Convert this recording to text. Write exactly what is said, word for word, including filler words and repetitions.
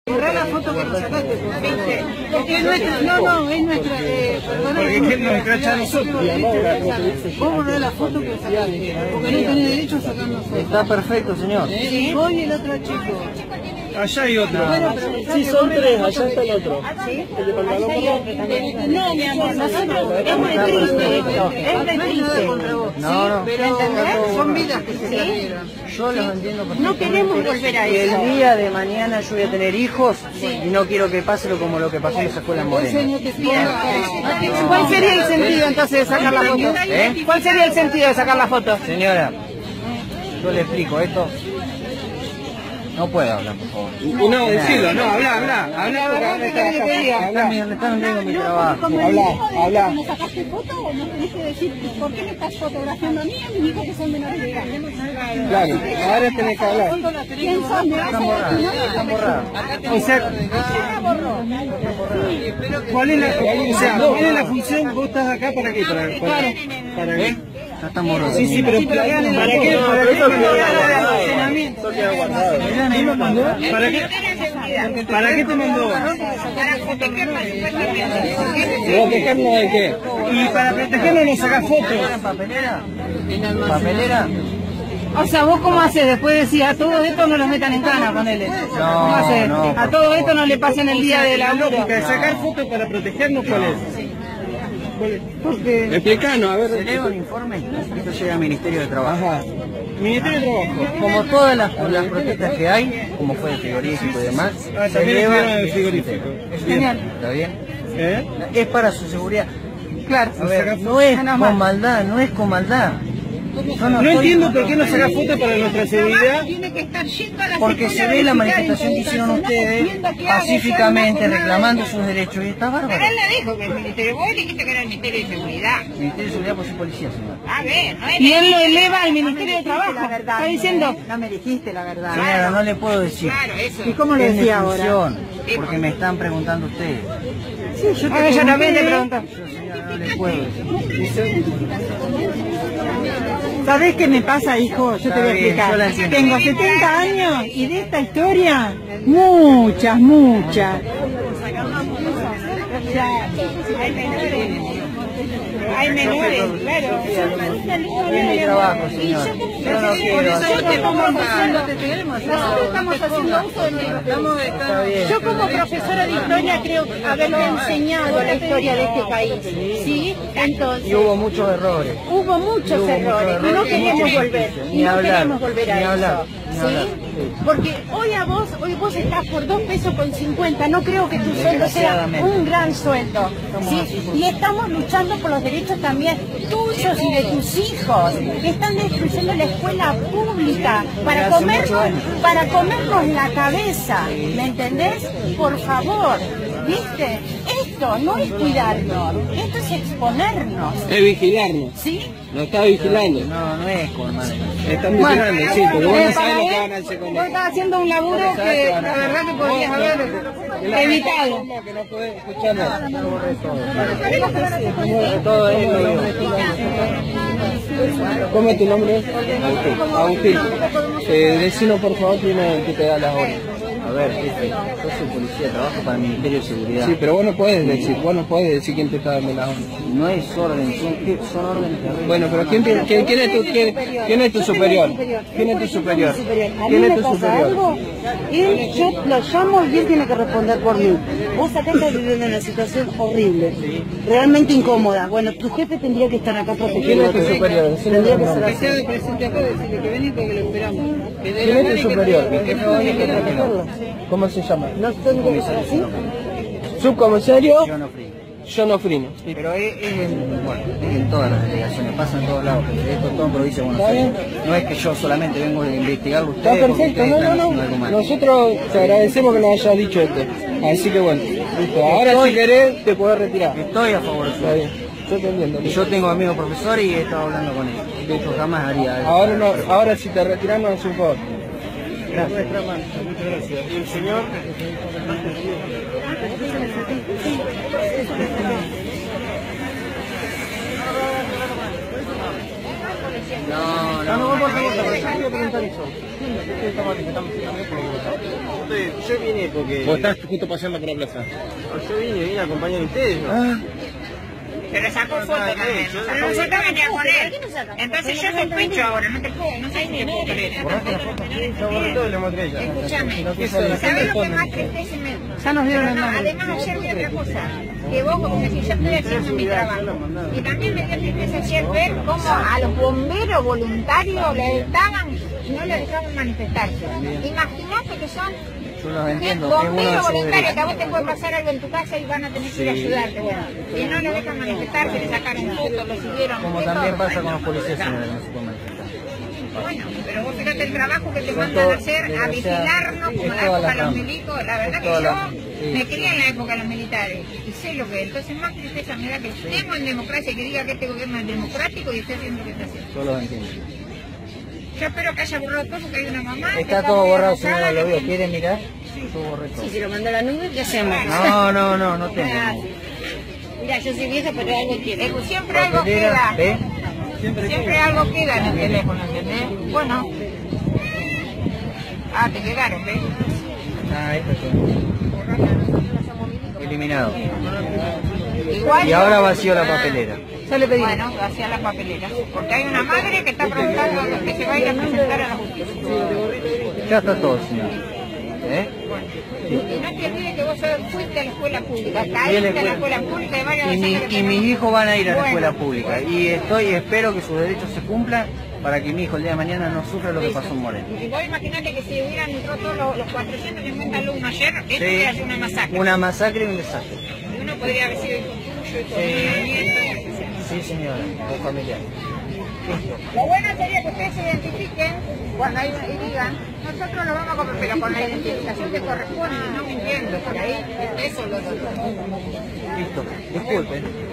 Borrar la foto que nos sacaste, por favor. Porque es nuestra, no, no, es nuestra, eh, perdona. Porque es nos escracha a nosotros. Vos borrás la foto que sacaste, porque no tenés derecho a sacarnos fotos. Está perfecto, señor. ¿Sí? Vos y el otro chico. Allá hay otro. Bueno, sí, son tres, allá está el otro. ¿Sí? No, mi amor, nosotros es muy triste, es muy triste. No, no. Pero son vidas que se perdieron. Yo los entiendo perfectamente. No queremos volver a eso. El día de mañana yo voy a tener hijos y no quiero que pase como lo que pasó en esa escuela en Moreno. ¿Cuál sería el sentido entonces de sacar la foto? ¿Eh? ¿Cuál sería el sentido de sacar la foto? Señora, yo le explico esto. No puedo hablar, por favor. No, decilo, no, habla, habla, habla. Habla, me están vendiendo mi trabajo. Habla, habla. ¿Me sacaste foto o no tenés que decir por qué me estás fotografiando a mí y a mis hijos que son menores de edad? Claro, ahora tenés que hablar. ¿Quién son? ¿Me vas a decir? Están borrados. O sea, ¿cuál es la, o sea, ¿cuál es la función? ¿Vos estás acá para qué? Para, para, para qué? Ya están borrados. Sí, sí, pero ¿para qué? ¿Para qué? ¿Quién lo mandó? ¿Para qué? ¿Para qué te mandó? ¿Protegernos de qué? Y para protegernos nos sacás fotos. ¿Papelera? ¿Papelera? O sea, ¿vos cómo haces? Después decís, a todo esto no los metan en cana, ponele. ¿Cómo haces? no, A todo esto no le pasen el día de la La lógica de sacar fotos para protegernos, ¿cuál es? Porque... Explicanos, a ver. Se eleva un informe, esto llega al Ministerio de Trabajo. Ajá. Ministerio de Trabajo. Como todas las, las protestas que hay, como fue el frigorífico y demás, Ah, se también eleva estuvieron en el frigorífico. Es bien, ¿está bien? ¿Eh? Es para su seguridad. Claro. A ver, no es con maldad, no es con maldad. Yo No estoy- entiendo por qué no saca fotos para nuestra seguridad. Tiene que estar yendo a la Porque se secundaria ve la a verificar manifestación que hicieron ustedes pacíficamente reclamando sus derechos y está bárbaro. Pero él le dijo que el ministerio, vos dijiste que era el Ministerio de Seguridad. Ministerio de Seguridad, pues soy policía, señor. A ver, no es Y él lo eleva al Ministerio de Trabajo. Está diciendo... No me dijiste la verdad. Señora, no le puedo decir. claro, eso. ¿Y cómo lo Es mi decía ahora? función, porque me están preguntando ustedes. Sí, yo, te yo también te pregunto. Yo, señora, no le puedo decir. ¿Sabés qué me pasa, hijo? Yo te voy a Está bien, yo la explicar. entiendo. Tengo setenta años y de esta historia, muchas, muchas. Hay menores. Hay menores, claro. Es mi trabajo, señor. Yo no quiero hacer. Nosotros estamos haciendo uso de nuestro Está bien. Yo como profesora de historia creo haberle enseñado la historia de este país, ¿sí? Entonces, Y hubo muchos errores. hubo muchos Hubo muchos errores y no errores. queremos volver, y Ni no hablar, queremos volver a ni eso, hablar, ni hablar. ¿sí? Porque hoy a vos, hoy vos estás por dos pesos con cincuenta, no creo que tu sueldo sea un gran sueldo, ¿sí? Y estamos luchando por los derechos también tuyos y de tus hijos, que están destruyendo la escuela pública para comernos, para comernos la cabeza, ¿me entendés? Por favor, ¿viste? Esto no es cuidarnos, esto es exponernos, Es vigilarnos. ¿sí? Nos está vigilando. No, no es con madre. Están vigilando, sí, porque vos no sabés lo que van a hacer Vos con eso. estás haciendo un laburo que la verdad que podrías haber evitado. Que no podés escuchar nada. Todo es lo ¿Cómo es tu nombre? Agustín. Eh, decinos por favor quién es el que te da las órdenes. A ver, jefe, yo soy policía, trabajo para el Ministerio de Seguridad. Sí, pero vos no podés decir, vos no podés decir quién te está dando las órdenes. No es orden, son, son órdenes de Bueno, pero ¿quién, te- quién, quién es tu, quién, quién es tu superior? ¿Quién es tu superior? A mí ¿Quién me es tu pasa superior? algo, él, yo lo llamo y él tiene que responder por mí. Vos acá estás viviendo una situación horrible, realmente incómoda. Bueno, tu jefe tendría que estar acá ¿Quién protegiendo. es tu superior? Decime Tendría tu que ser nombre. así. Sea presente acá, decirle que vení porque lo esperamos. Que de ¿Quién la es tu gana y que superior? te- que no Tendría que protegerlo. ¿Cómo se llama? No tendría que ser así. Subcomisario Yo no frío. John Ofrino. Pero es, es en, bueno, es en todas las delegaciones, pasa en todos lados. Esto es todo en provincia de Buenos Aires. No es que yo solamente vengo a investigarlo a Está ustedes. porque perfecto, ustedes no, están no, haciendo algo no. mal. Nosotros te agradecemos que nos hayas dicho esto. Así que bueno, listo. Ahora si querés te podés retirar. Estoy a favor de Está eso. bien, yo te entiendo. Y yo tengo amigos profesores y he estado hablando con ellos. De hecho, jamás haría algo. Ahora, no, ahora si te retiras nos haces un favor. Gracias. Muchas gracias. ¿Y el señor? policía. No, Ah, no, no, vamos a no. votar, yo quería preguntar eso. Ustedes están manifestando también por lo que pasó. Entonces, yo vine porque... Vos estás justo paseando por la plaza. Yo vine, vine a acompañar a ustedes, ¿no? Ah, Pero sacó foto también. Pero nosotros venía con él. Entonces yo sospecho ahora, no te puedo, no sé si te puedo creer. Yo borré todo y le mostré a ella. Escúchame, No quiso decir. ¿sabes lo que más tristeza me... Ya nos dieron Pero el no, nombre. además ayer vi otra cosa, que vos como que si yo estoy haciendo mi trabajo. Y también me dio tristeza ayer ver cómo a los bomberos voluntarios les estaban, no les dejaban manifestarse. Imagínate que son yo los entiendo, es uno de bomberos sus voluntarios, que a derechos. vos te puede pasar algo en tu casa y van a tener que ir a ayudarte. Bueno, y no les dejan manifestarse, le sacaron fotos, lo siguieron. Como de también todo. pasa con los policías, señora, que no se pueden manifestar. Bueno, pero vos fíjate el trabajo que te Son mandan a todo- hacer, a o sea, vigilarnos como es en la toda época la de los rama. milicos. La verdad que Toda yo la- sí. me crié en la época de los militares y sé lo que es. Entonces más tristeza me da que estemos en democracia y que diga que este gobierno es democrático y esté haciendo lo que está haciendo. Yo los entiendo. Yo espero que haya borrado todo porque hay una mamá que Está todo muy borrado, enojada, señora, lo que veo. tiene- ¿Quiere mirar? Yo borré todo. Si se lo mandó a la nube, ¿qué hacemos? No, no, no, no tengo. Mira, yo soy vieja, pero algo tiene. Eh, siempre algo Papelera, queda. ¿ve? Siempre algo queda en el teléfono, ¿entendés? Bueno. Ah, te quedaron, ¿ves? Ah, esto es eliminado. Igual Y ahora vació la papelera. Ya le pedí. Bueno, hacia la papelera. Porque hay una madre que está preguntando que se va a ir a presentar a la justicia. Ya está todo, señor. ¿Eh? Y no te olvides que vos sos- fuiste a la escuela pública, Fui a caíste la a la escuela- escuela pública de varias Y, mi- veces que y mis tenemos. hijos van a ir a la Bueno. escuela pública. Y estoy espero que sus derechos se cumplan para que mi hijo el día de mañana no sufra lo que pasó en Moreno. Y vos imaginate que si hubieran entrado todos los, los cuatrocientos cincuenta alumnos ayer, esto hubiera sido una masacre. Una masacre y un desastre. Y uno podría haber sido hijo tuyo, hijo de mi nieto. Sí, señora, con familiares. Lo bueno sería que ustedes se identifiquen cuando hay y digan, nosotros lo vamos a comprar, pero con la identificación que corresponde, no mintiendo por ahí, eso lo lo- Listo, disculpen.